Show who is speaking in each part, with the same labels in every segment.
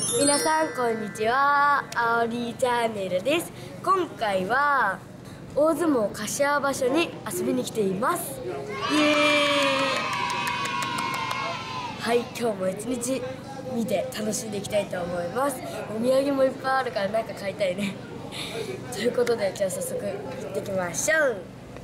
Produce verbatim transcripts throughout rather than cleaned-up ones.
Speaker 1: 皆さんこんにちは、あおりチャンネルです。今回は大相撲柏場所に遊びに来ています。イエーイ。はい、今日も一日見て楽しんでいきたいと思います。お土産もいっぱいあるからなんか買いたいねということで、じゃあ早速行ってきましょう。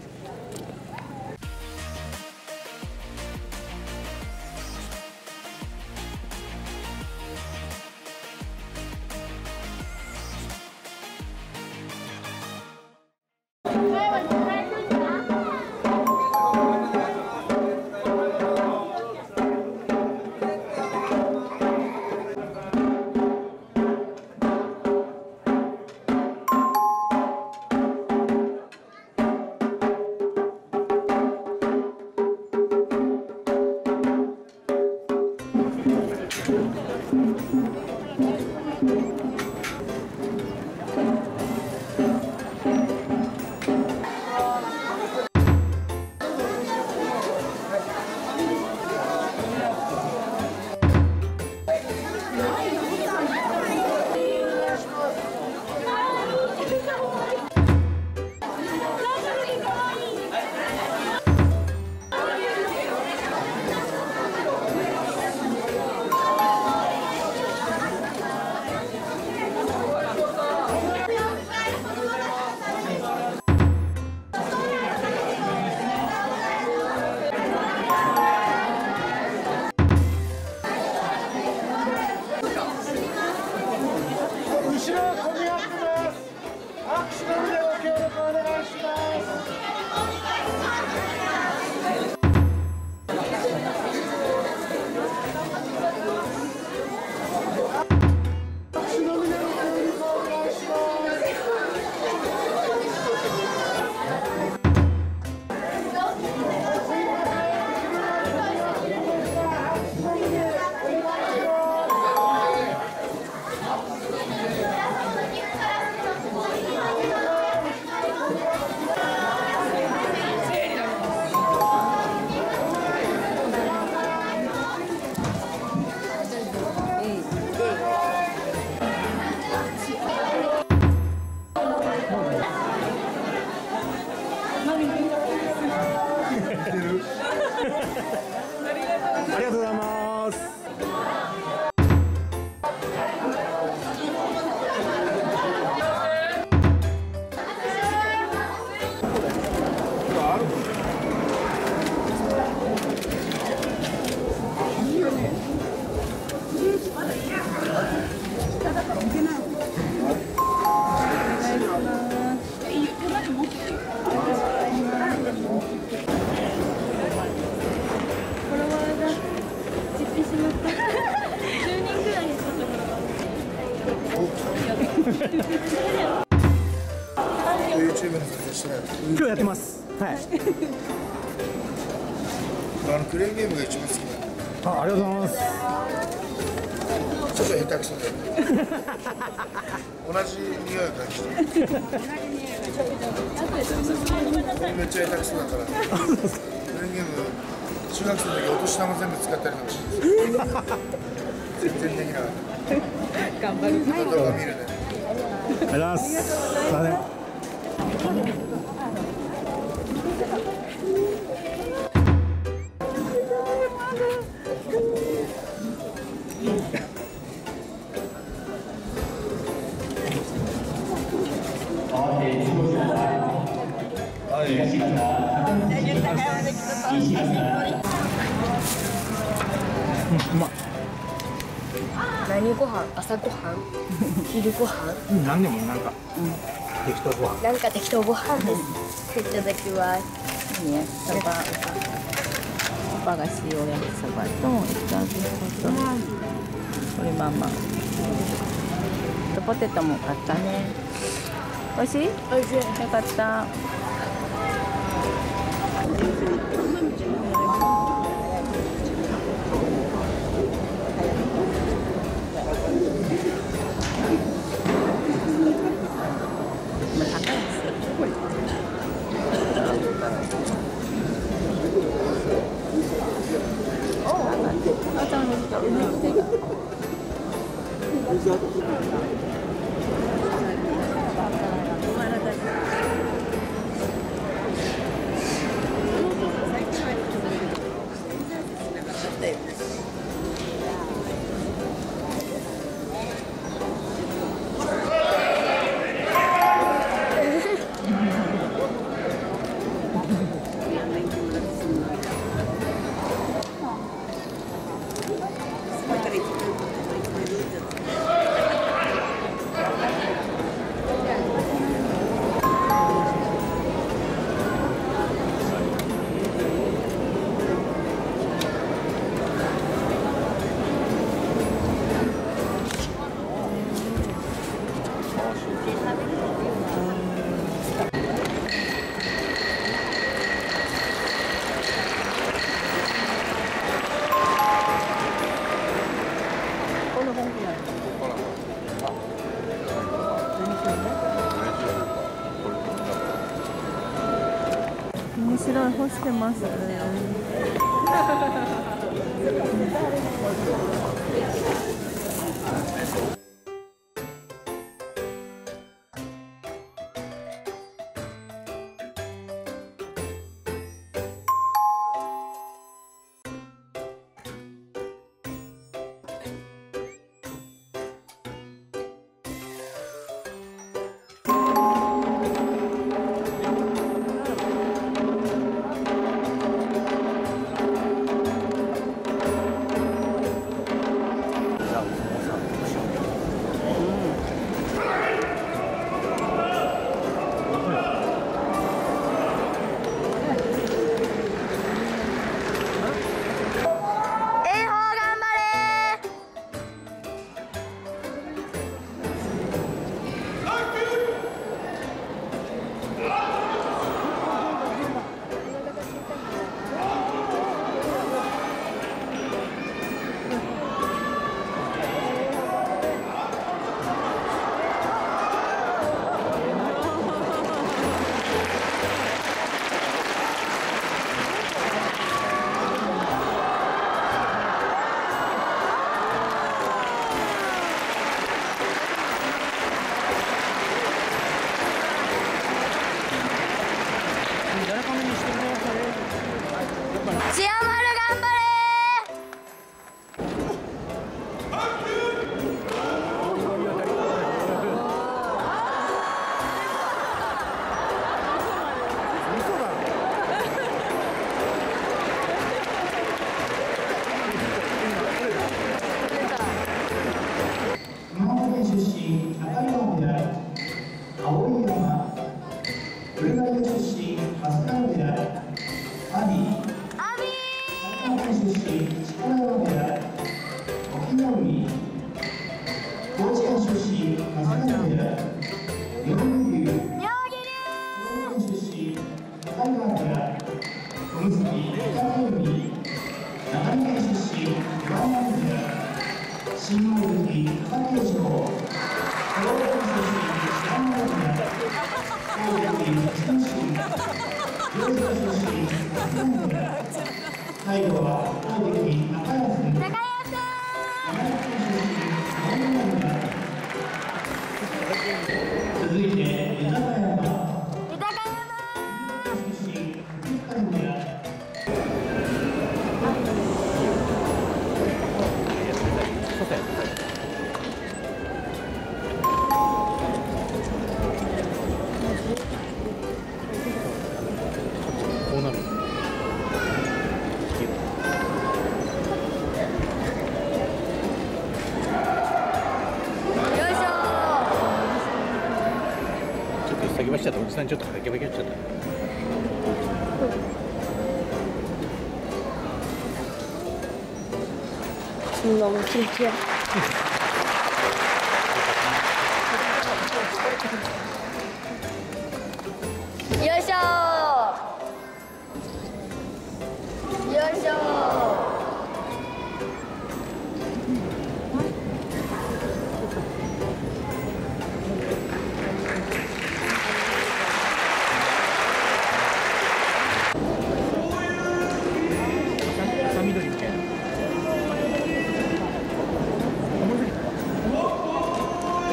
Speaker 2: ありがとうございます。今日やってます。はい。
Speaker 3: あのクレーンゲームが一番好きだ。
Speaker 2: あ、ありがとうございます。
Speaker 3: ちょっと下手くそで。同じ匂いを感じて。めっちゃ下手くそだから。クレーンゲーム中学生の時お年玉全部使ったりなんかして。全然できなかった。頑張る。動画見るね。
Speaker 2: ありがとうございます。すいません。うまい。
Speaker 1: 何ご飯？朝ご飯？昼ご飯？
Speaker 2: 何でもなんか、うん、適当ご飯。
Speaker 1: なんか適当ご飯です。いただきます。
Speaker 4: いいね、そば。パパが塩焼きそばと、いかげと、これママ。ポテトも買ったね。美味しい？
Speaker 1: 美味しい。
Speaker 4: よかった。 面白い、干してます。
Speaker 1: 千代丸頑張れ
Speaker 5: 熊本県出身、中井川である青い山、ブルガリア出身、マスカルであるアビー、埼玉県出身、力山である沖縄海、高知県出身、マスカルである妙義龍、兵庫県出身、高井川である小結、北海長野県出身、岩山である新大関、貴景勝、兵庫県出身、白村である大関、天心、両者出身、松山である最後は大関、高安、山口県出身、青山である続いて、豊山、出身、藤川である
Speaker 2: こうなる。ちょっと先走っちゃった。おじさんちょっと先走っちゃった。
Speaker 1: そんなもんキラキラ。よいしょー。よいしょー。
Speaker 2: 朝緑みたいな。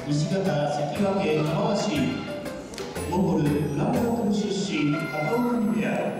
Speaker 5: 西方関脇玉鷲、モンゴルウランバートル出身高尾組部屋。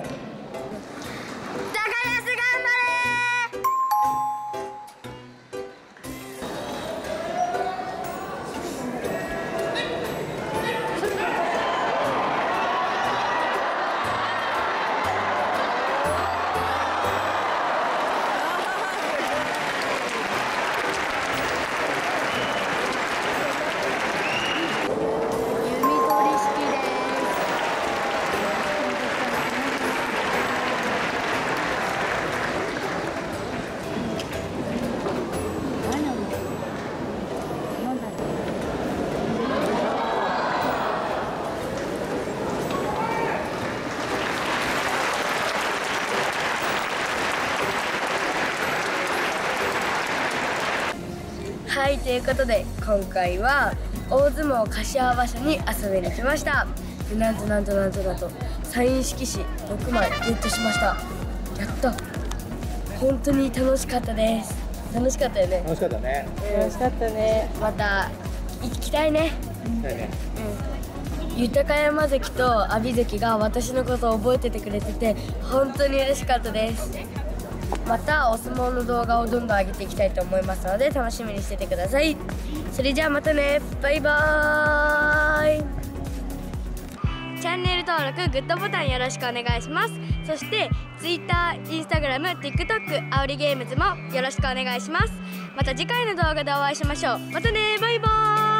Speaker 1: はい、ということで今回は大相撲柏場所に遊びに来ました。でなんとなんとなんとなんとサイン色紙ろくまいゲットしました。やった。本当に楽しかったです。楽しかったよね。
Speaker 2: 楽しかったね。
Speaker 4: 楽しかったね。
Speaker 1: また行きたいね。
Speaker 2: だよね。
Speaker 1: うん、豊山関と阿炎関が私のことを覚えててくれてて本当に嬉しかったです。またお相撲の動画をどんどん上げていきたいと思いますので楽しみにしててください。それじゃあまたね、バイバーイ。チャンネル登録、グッドボタンよろしくお願いします。そして Twitter、Instagram、TikTok、あおりゲームズもよろしくお願いします。また次回の動画でお会いしましょう。またね、バイバーイ。